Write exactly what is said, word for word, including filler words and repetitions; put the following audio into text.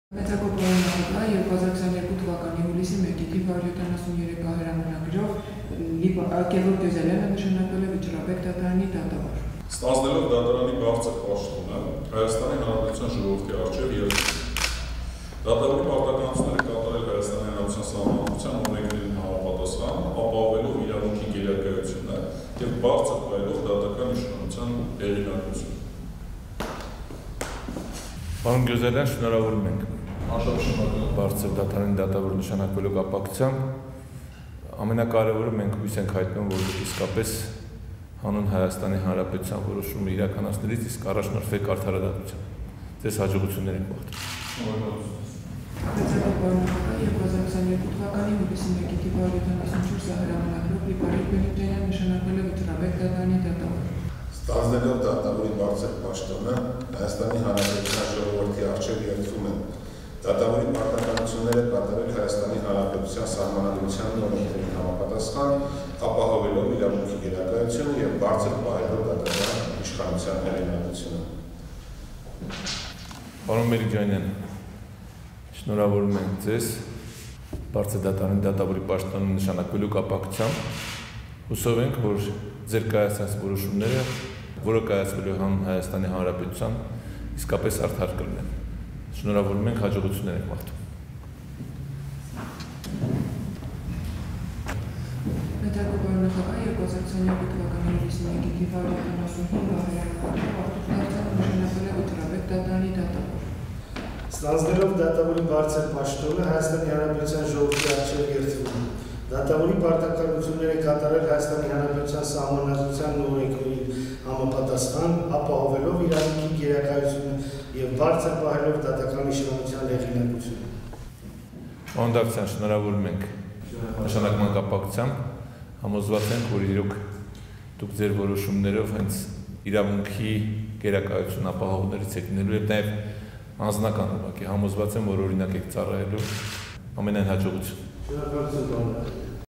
Մեծակոպարանախագահ երկու հազար քսաներկու թվականի հուլիսի մեկի թիվ հարյուր յոթանասուններեք հրամանագրով Գևորգ Գյուզելյանը նշանակվել է Վճռաբեկ դատարանի դատավոր։ Ստանձնելով դատարանի բարձր պաշտոնը Հայաստանի Հանրապետության ժողովրդի առջև և դատավորի պարտականությունները կատարել Հայաստանի Հանրապետության Սահմանադրության օրենքներին համապատասխան, ապահովելով իրավունքի գերակայությունը և բարձր պահելով դատական իշխանության հեղինակությունը։ Պարոն Գյուզելյան, շնորհավորում ենք բարձր դատարանի դատավոր նշանակվելու կապակցությամբ։ Ամենակարևորը մենք հույս ենք հայտնում, որ իսկապես հանուն Հայաստանի Հանրապետության որոշումը իրականացնելիս իսկ առաջնորդվեք արդարադատությամբ։ Ձեզ հաջողություններ ենք մաղթում։ Մեծակոպարանախագահ երկու հազար քսաներկու թվականի հուլիսի մեկի թիվ հարյուր յոթանասունչորս հրամանագրով Լիպարիկ Բենիկյանն նշանակվել է Վճռաբեկ դատարանի դատավոր։ Ստանձնելով դատավորի բարձր պաշտոնը Հայաստանի Հանրապետության ժողովրդի առջև երդվում են դատավորի պարտականությունները կատարել Հայաստանի Հանրապետության Սահմանադրության օրենքներին համապատասխան, ապահովելով իրավունքի գերակայությունը և բարձր պահելով դատական իշխանության հեղինակությունը։ Պարոն Մելիքյանյան, շնորհավորում ենք ձեզ բարձր դատարանի դատավորի պաշտոնը նշանակվելու կապակցությամբ։ Հուսով ենք, որ ձեր կայացած որոշումները, որը կայացվելու հանուն Հայաստանի Հանրապետության, իսկապես արդար կլինեն։ Շնորհավորում ենք, հաջողություններ ենք մաղթում։ Մեծակոպարանախագահ երկու հազար քսաներկու թվականի հուլիսի մեկի թիվ հարյուր յոթանասունհինգ հրամանագրով նշանակվել է Վճռաբեկ դատարանի դատավոր։ Ստանձնելով դատավորի բարձր պաշտոնը Հայաստանի Հանրապետության ժողովրդի առջև երդվում են դատավորի պարտականությունները կատարել Հայաստանի Հանրապետության Սահմանադրության օրենքներին համապատասխան, ապահովելով իրավունքի գերակայությունը և բարձր պահելով դատական իշխանության հեղինակությունը։ Պարոն Դավթյան, շնորհավորում ենք նշանակման կապակցությամբ, համոզված ենք, որ իրոք դուք ձեր որոշումներով հենց իրավունքի գերակայություն ապահովներից եք լինելու և նաև անձնական ուղղակի համոզված եմ, որ օրինակ եք ծառայելու, ամենայն հաջողություն։ Շնորհակալություն, պարոն Դավթյան։